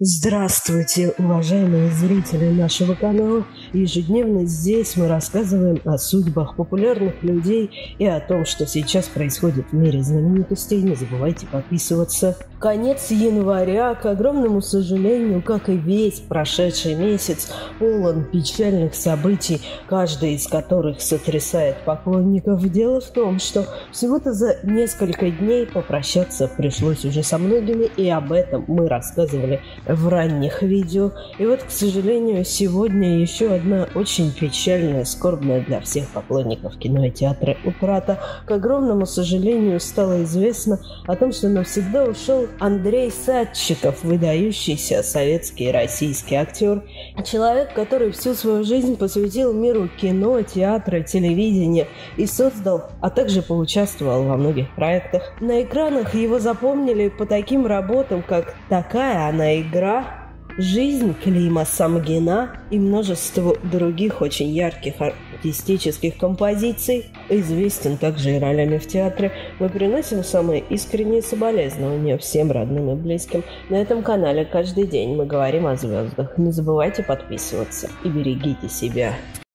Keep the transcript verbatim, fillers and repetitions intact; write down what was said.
Здравствуйте, уважаемые зрители нашего канала. Ежедневно здесь мы рассказываем о судьбах популярных людей и о том, что сейчас происходит в мире знаменитостей. Не забывайте подписываться. Конец января, к огромному сожалению, как и весь прошедший месяц, полон печальных событий, каждый из которых сотрясает поклонников. Дело в том, что всего-то за несколько дней попрощаться пришлось уже со многими, и об этом мы рассказывали в ранних видео. И вот, к сожалению, сегодня еще одна очень печальная, скорбная для всех поклонников кино и театра утрата. К огромному сожалению, стало известно о том, что навсегда ушел Андрей Садчиков, выдающийся советский и российский актер. Человек, который всю свою жизнь посвятил миру кино, театра, телевидения и создал, а также поучаствовал во многих проектах. На экранах его запомнили по таким работам, как «Такая она игра», «Жизнь» Клима Самгина и множество других очень ярких артистических композиций. Известен также и ролями в театре. Мы приносим самые искренние соболезнования всем родным и близким. На этом канале каждый день мы говорим о звездах. Не забывайте подписываться и берегите себя.